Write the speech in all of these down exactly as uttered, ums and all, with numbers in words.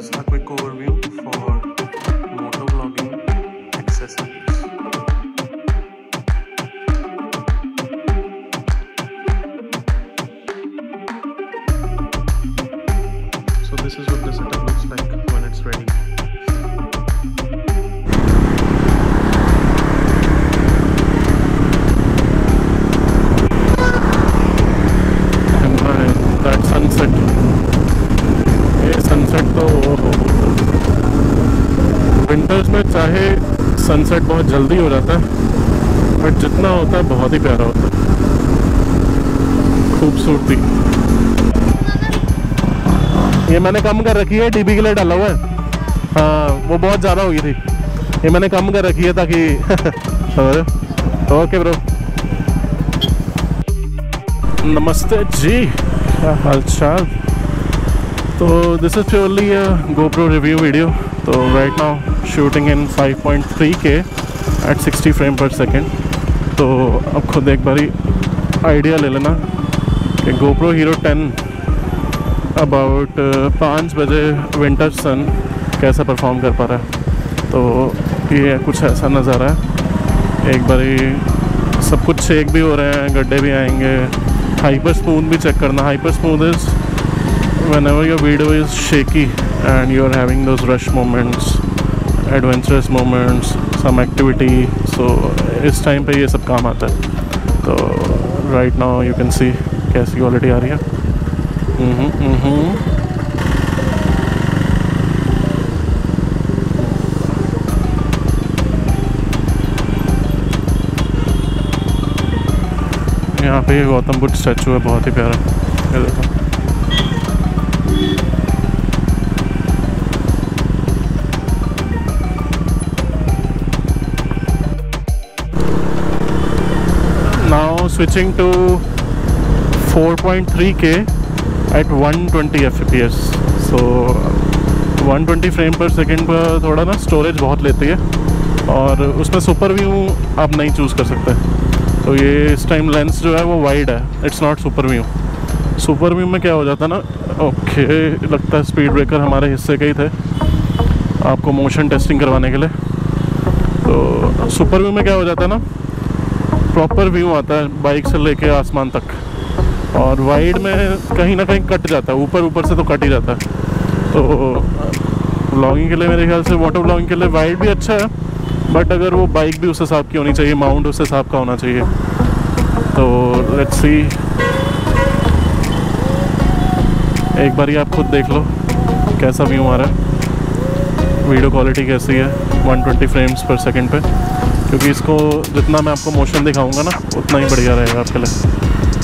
is a quick overview for motovlogging accessories. So this is what the setup looks like when it's ready. Sunset, ये sunset तो winters में चाहे sunset बहुत जल्दी हो जाता है, बट जितना होता है बहुत ही प्यारा होता है। खूबसूरती ये मैंने कम कर रखी है, टीवी के लिए डाला हुआ है। हाँ, वो बहुत ज़्यादा हो गई थी, ये मैंने कम कर रखी है ताकि ओके ब्रो, नमस्ते जी, क्या हाल चाल। तो this is purely a GoPro review video. तो right now shooting in five point three K at sixty frame पर सेकेंड। तो अब खुद एक बारी आइडिया ले लेना कि GoPro Hero टेन अबाउट पाँच बजे विंटर सन कैसा परफॉर्म कर पा रहा है। तो ये कुछ ऐसा नज़ारा है। एक बारी सब कुछ शेक भी हो रहे हैं, गड्ढे भी आएंगे। हाइपर स्मूथ भी चेक करना। Hyper smooth is whenever your video is shaky and you are having those rush moments, adventurous moments, some activity, so इस टाइम पे ये सब काम आता है। तो right now you can see कैसी क्वालिटी आ रही है। हम्म हम्म यहाँ पे ये गौतम बुद्ध स्टैचू है, बहुत ही प्यारा। ये देखो, now switching to four point three K at one twenty F P S। so one twenty frame पर सेकेंड पर थोड़ा ना स्टोरेज बहुत लेती है, और उसमें सुपर व्यू आप नहीं चूज़ कर सकते। तो ये इस टाइम लेंस जो है वो वाइड है, it's not super view. Super view में क्या हो जाता है ना, ओके लगता है स्पीड ब्रेकर हमारे हिस्से के ही थे आपको मोशन टेस्टिंग करवाने के लिए। तो सुपर व्यू में क्या हो जाता है ना, प्रॉपर व्यू आता है बाइक से लेके आसमान तक, और वाइड में कहीं ना कहीं कट जाता है, ऊपर ऊपर से तो कट ही जाता है। तो व्लॉगिंग के लिए मेरे ख्याल से मोटो व्लॉगिंग के लिए वाइड भी अच्छा है, बट अगर वो बाइक भी उस हिसाब की होनी चाहिए, माउंट उस हिसाब का होना चाहिए। तो लेट्स सी, एक बार आप खुद देख लो कैसा व्यू आ रहा है, वीडियो क्वालिटी कैसी है वन ट्वेंटी फ्रेम्स पर सेकंड पे, क्योंकि इसको जितना मैं आपको मोशन दिखाऊंगा ना उतना ही बढ़िया रहेगा आपके लिए।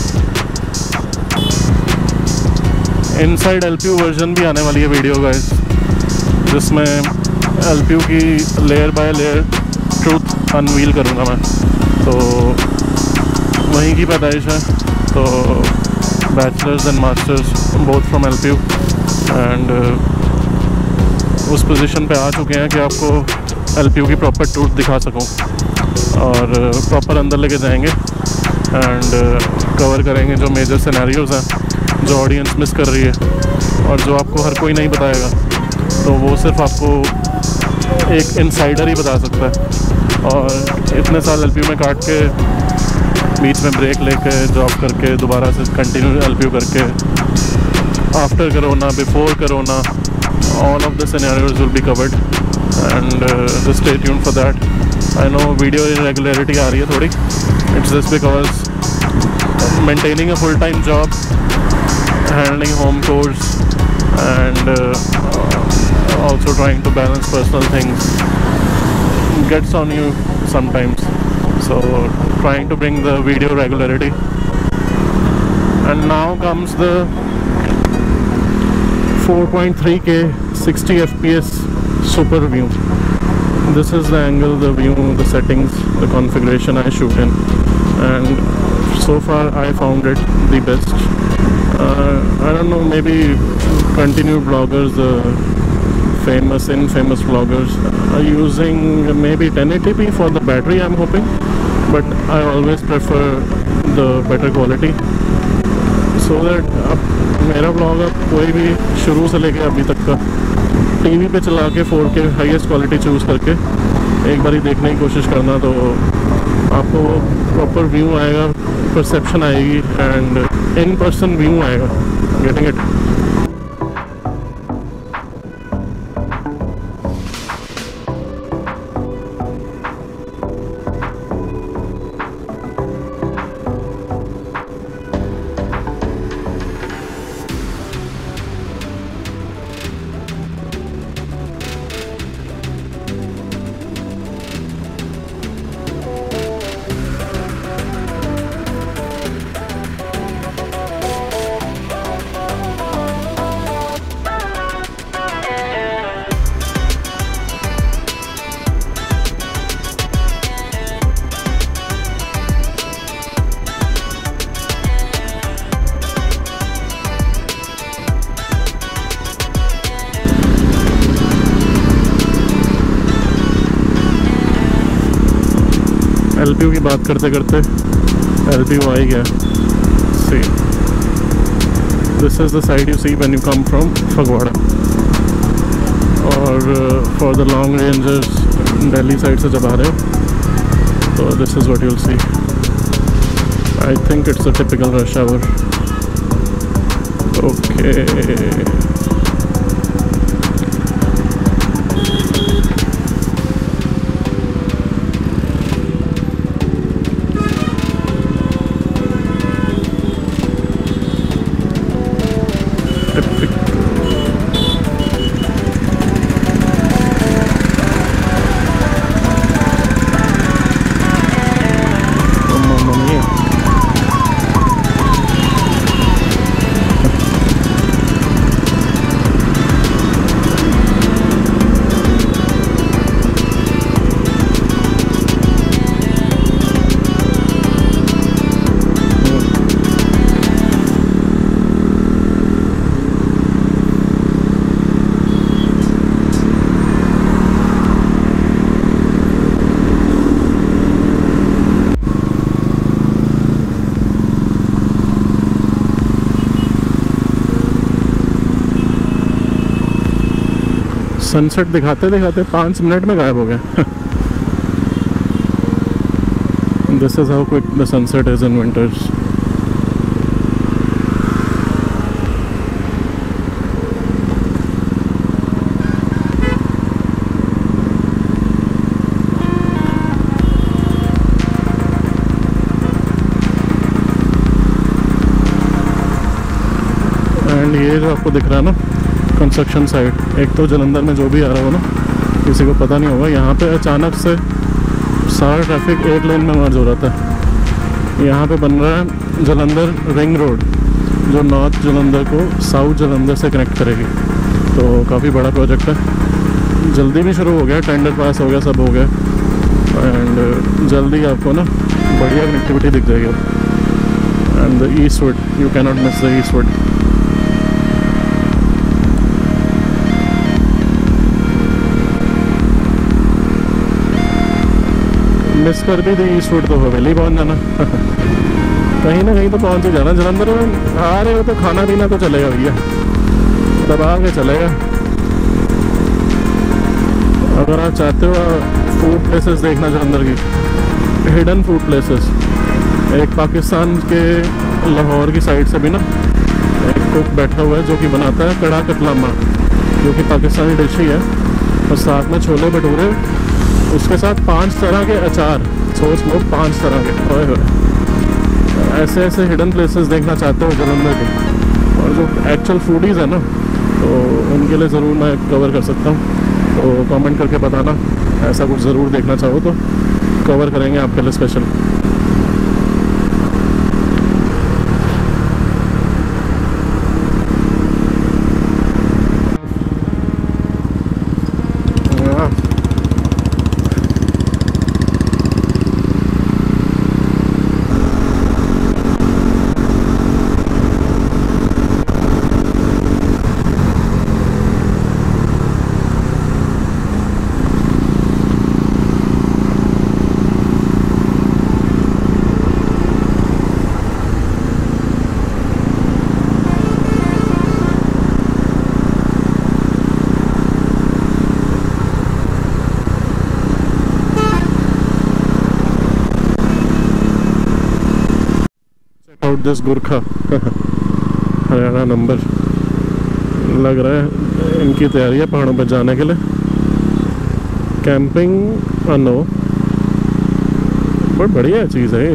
इनसाइड एलपीयू वर्जन भी आने वाली है वीडियो गाइस, जिसमें एलपीयू की layer by layer truth unveil करूँगा मैं। तो वहीं की पैदाइश है। तो bachelors and masters both from LPU, and उस पोजीशन पे आ चुके हैं कि आपको एलपीयू की प्रॉपर ट्रूथ दिखा सकूं, और प्रॉपर अंदर लेके जाएंगे एंड कवर करेंगे जो मेजर सिनेरियोज़ हैं जो ऑडियंस मिस कर रही है, और जो आपको हर कोई नहीं बताएगा। तो वो सिर्फ आपको एक इनसाइडर ही बता सकता है। और इतने साल एलपीयू में काट के, बीच में ब्रेक लेके, जॉब करके, दोबारा से कंटिन्यू एलपीयू करके, after corona, before corona, all of the scenarios will be covered, and just stay tuned for that. I know video irregularity आ रही है थोड़ी, it's just because maintaining a full time job, handling home chores, and uh, also trying to balance personal things gets on you sometimes. So trying to bring the video regularity. And now comes the four point three K sixty F P S super view. This is the angle, the view, the settings, the configuration I shoot in, and so far I found it the best. Uh, I don't know, maybe continued bloggers, uh, famous, infamous bloggers are using maybe ten eighty p for the battery, I'm hoping, but I always prefer the better quality, so that अब मेरा blog अब कोई भी शुरू से लेके अभी तक का टीवी पे चला के फोर के हाईएस्ट क्वालिटी चूज़ करके एक बार ही देखने की कोशिश करना, तो आपको प्रॉपर व्यू आएगा, परसेप्शन आएगी एंड इन पर्सन व्यू आएगा। Getting it? एलपीयू की बात करते करते एलपीयू आ ही गया। See, this is the side you see when you come from Phagwara. और for the long rangers Delhi side से जब आ रहे हो तो this is what you will see. I think it's a typical rush hour. Okay, sunset दिखाते दिखाते पाँच मिनट में गायब हो गया। This is how quick the sunset is in winters. And ये जो आपको दिख रहा है ना कंस्ट्रक्शन साइट, एक तो जलंधर में जो भी आ रहा हो ना, किसी को पता नहीं होगा, यहाँ पे अचानक से सारा ट्रैफिक एक लेन में मर्ज हो रहा था। यहाँ पे बन रहा है जलंधर रिंग रोड, जो नॉर्थ जलंधर को साउथ जलंधर से कनेक्ट करेगी। तो काफ़ी बड़ा प्रोजेक्ट है, जल्दी भी शुरू हो गया, टेंडर पास हो गया, सब हो गया एंड जल्दी आपको ना बढ़िया कनेक्टिविटी दिख जाएगी। And the Eastwood, you can not miss the Eastwood. Miss कर भी दी ईस्टवुड तो हवेली पहुंच जाना। कहीं ना कहीं तो पहुंच ही जाना। जलंधर में आ रहे हो तो खाना पीना तो चलेगा भैया, दबा के चलेगा। अगर आप चाहते हो फूड प्लेसेस देखना जलंधर की, हिडन फूड प्लेसेस, एक पाकिस्तान के लाहौर की साइड से भी ना एक कुक बैठा हुआ है जो कि बनाता है कड़ा कतलामा, जो कि पाकिस्तानी डिश ही है, और साथ में छोले भटूरे, उसके साथ पांच तरह के अचार। सोच लो, पांच तरह के। ओए होए, ऐसे ऐसे हिडन प्लेसेस देखना चाहते हो जलंधर के, और जो एक्चुअल फूडीज़ है ना, तो उनके लिए ज़रूर मैं कवर कर सकता हूँ। तो कमेंट करके बताना, ऐसा कुछ ज़रूर देखना चाहो तो कवर करेंगे आपके लिए special. Shoot this Gurkha. Haryana number लग रहा है इनकी तैयारी है पहाड़ों पर जाने के लिए। कैंपिंग नो बहुत बढ़िया चीज़ है ये।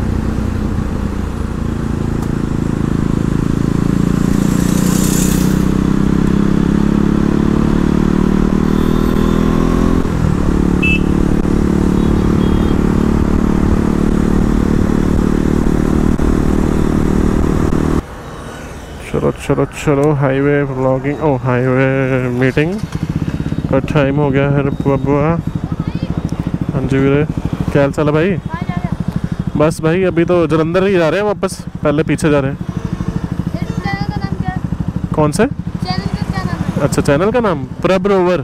चलो चलो चलो highway vlogging oh highway meeting का टाइम हो गया है बबुआ। हाँ जी वीरे, क्या हाल चाल है भाई? बस भाई अभी तो जलंधर ही जा रहे हैं वापस, पहले पीछे जा रहे हैं। चैनल का नाम क्या है? कौन से चैनल का क्या नाम है? अच्छा चैनल का नाम प्रभ रोवर।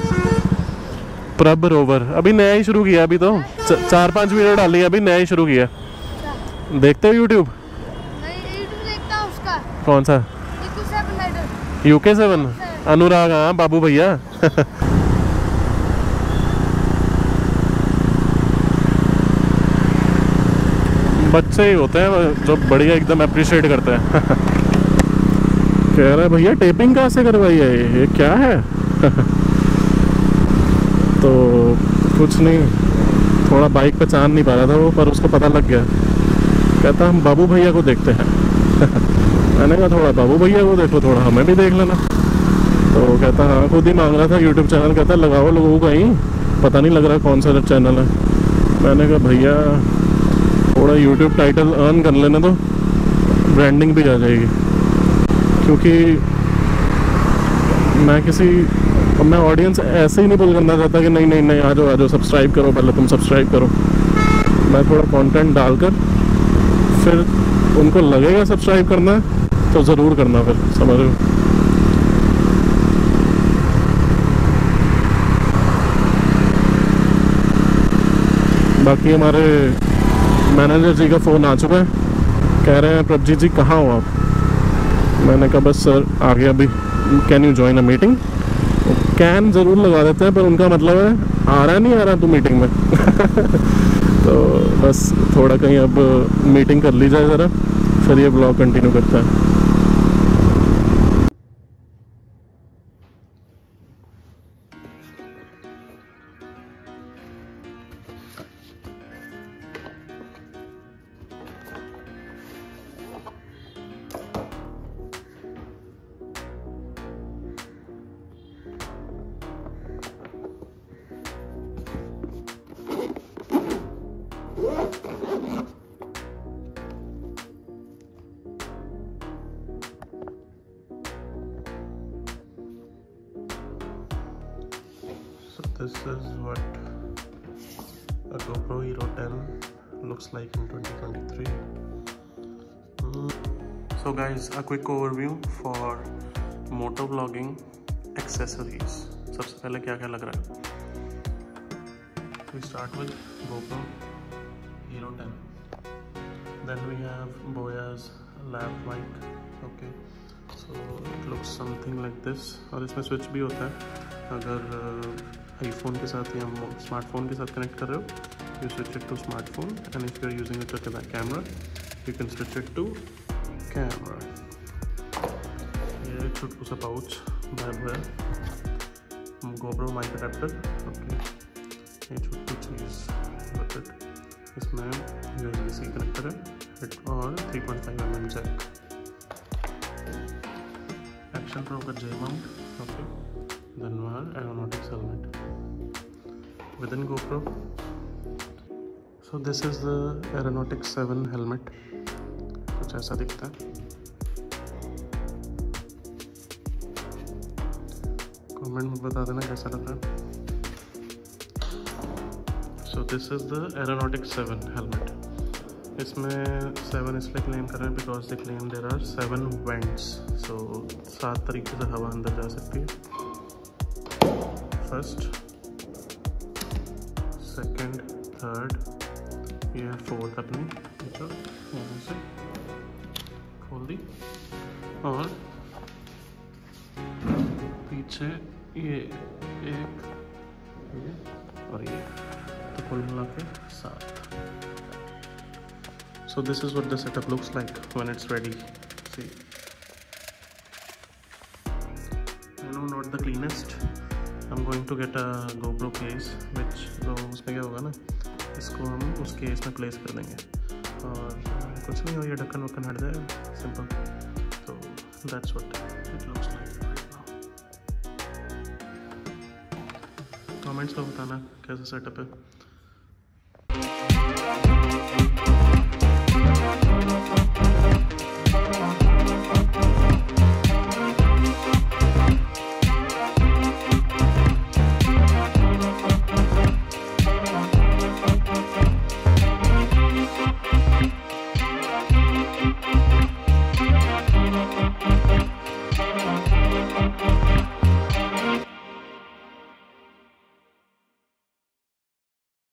प्रभ रोवर अभी नया ही शुरू किया, अभी तो च, चार पांच वीडियो डाली है, अभी नया ही शुरू किया। देखते हो यूट्यूब? कौन सा? यूके सेवन अनुराग, हाँ बाबू भैया। बच्चे ही होते हैं जो बढ़िया एकदम अप्रिशिएट करते हैं। कह रहा है भैया टेपिंग कहाँ से करवाई है, ये क्या है? तो कुछ नहीं, थोड़ा बाइक पहचान नहीं पा रहा था वो, पर उसको पता लग गया। कहता हम बाबू भैया को देखते हैं। मैंने कहा थोड़ा बाबू भैया को देखो, थोड़ा हमें भी देख लेना। तो कहता हाँ, खुद ही मांग रहा था यूट्यूब चैनल। कहता लगाओ लोगों का ही, पता नहीं लग रहा कौन सा चैनल है। मैंने कहा भैया थोड़ा यूट्यूब टाइटल अर्न कर लेने तो ब्रांडिंग भी आ जाएगी, क्योंकि मैं किसी मैं ऑडियंस ऐसे ही नहीं पुल करना चाहता कि नहीं नहीं नहीं आ जाओ आ जाओ सब्सक्राइब करो, पहले तुम सब्सक्राइब करो। मैं थोड़ा कंटेंट डालकर फिर उनको लगेगा सब्सक्राइब करना है तो ज़रूर करना, फिर समझ लो। बाकी हमारे मैनेजर जी का फ़ोन आ चुका है, कह रहे हैं प्रभजीत जी कहाँ हो आप? मैंने कहा बस सर आ गया अभी, can you join a meeting? Can ज़रूर लगा देते हैं, पर उनका मतलब है आ रहा नहीं आ रहा तू मीटिंग में। तो बस थोड़ा कहीं अब मीटिंग कर ली जाए ज़रा, फिर ये ब्लॉग कंटिन्यू करता है। So this is what a GoPro Hero ten looks like in twenty twenty-three. Mm. So guys, a quick overview for moto vlogging accessories. सबसे पहले क्या क्या लग रहा है? We start with GoPro Hero ten. Then we have Boya's lav mic. Okay, so it looks something like this. और इसमें switch भी होता है, अगर आईफोन के साथ या स्मार्टफोन के साथ कनेक्ट कर रहे हो you switch it to smartphone, and if you are using it to camera you can switch it to camera. ये छोटू सा pouch by by GoPro mic adapter. Okay, ये छोटी चीज़ बट इसमें यूएसबी सी कनेक्टर है और three point five M M jack. Action pro का J mount. Okay, then we have aeronautics helmet within GoPro. So this is the aeronautics seven helmet, कुछ ऐसा दिखता है। कमेंट में बता देना कैसा लग रहा है। So this is the aeronautics seven helmet. इसमें सेवन इसलिए क्लेम कर रहे हैं because they claim there are seven vents. So सात तरीके से हवा अंदर जा सकती है। फर्स्ट, सेकंड, थर्ड, ये फोर्थ अपनी तो यहाँ से खोल दी, और पीछे ये एक, ये और ये, तो कुल मिला के सात। So this is what the setup looks like when it's ready. See, I know not the cleanest. I'm going to get a GoPro case, which तो उसमें क्या होगा ना, इसको हम उस केस में प्लेस कर देंगे और कुछ नहीं हो, ये ढक्कन वक्कन हट जाएगा, सिंपल. तो that's what it looks like right now. Comments में बताना कैसा सेटअप है.